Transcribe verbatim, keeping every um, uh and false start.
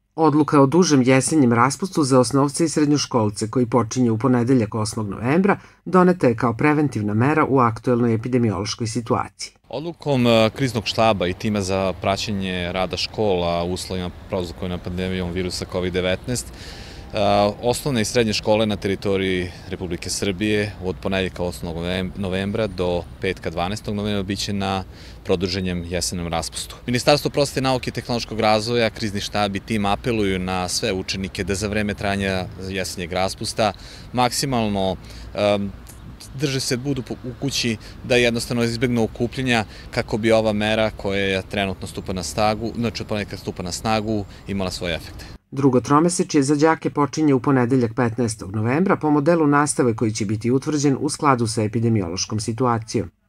Odluka o dužem jesenjem raspustu za osnovce i srednjoškolce koji počinje u ponedeljak osmog novembra doneta je kao preventivna mera u aktuelnoj epidemiološkoj situaciji. Odlukom kriznog štaba i tima za praćenje rada škola u uslovima prouzrokovane pandemijom virusa kovid devetnaest, osnovne i srednje škole na teritoriji Republike Srbije od ponedeljka osmog novembra do petka dvanaestog novembra biće na produženjem jesenjem raspustu. Ministarstvo prosvete, nauke i tehnološkog razvoja, krizni štab i tim apeluju na sve učenike da za vreme trajanja jesenjeg raspusta maksimalno drže se, budu u kući, da jednostavno izbjegnu okupljenja kako bi ova mera koja trenutno stupa na snagu, znači od ponedjeljka stupa na snagu, imala svoje efekte. Drugo tromesečje za đake počinje u ponedeljak petnaestog novembra po modelu nastave koji će biti utvrđen u skladu sa epidemiološkom situacijom.